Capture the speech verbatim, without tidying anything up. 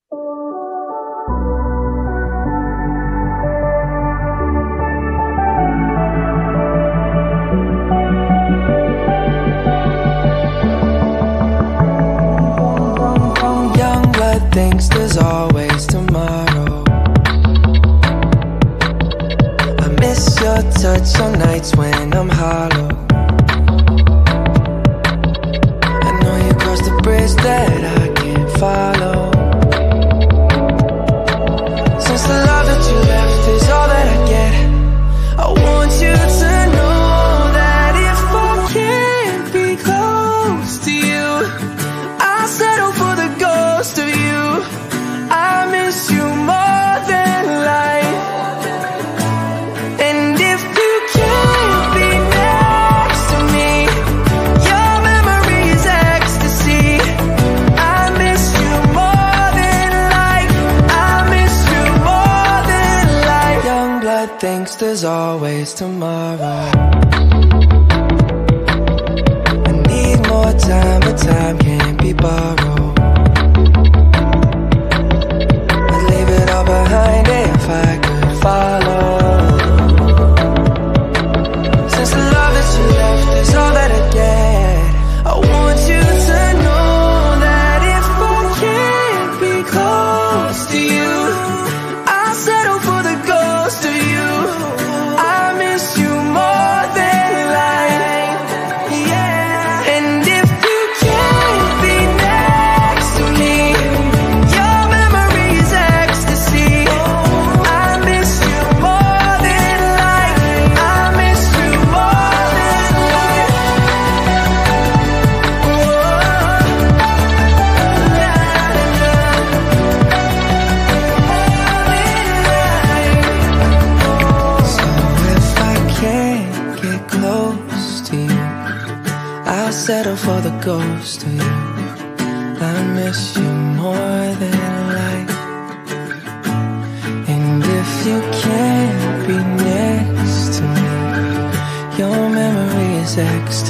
Youngblood thinks there's always tomorrow. I miss your touch on nights when I'm hollow. I know you crossed the bridge that I can't follow. Since the love that you left is all that I get, I want you to know that if I can't be close to you, I'll settle for the ghost of you. I miss you more than life. And if you can't be next to me, your memory is ecstasy. I miss you more than life. I miss you more than life. Youngblood thinks there's always tomorrow. I need more time, but time can't be borrowed. I'd leave it all behind if I could follow. Since the love that you left is all that I get, I want you to know that if I can't be close to you, I'll settle for the ghost of you. I miss you more than life. Yeah. And if you can't be next to me, your memory is ecstasy. I miss you more than life. I miss you more than life. So if I can't get close to you, I'll settle for the ghost of you. I miss you more than life. And if you can't be next to me, your memory is ecstasy.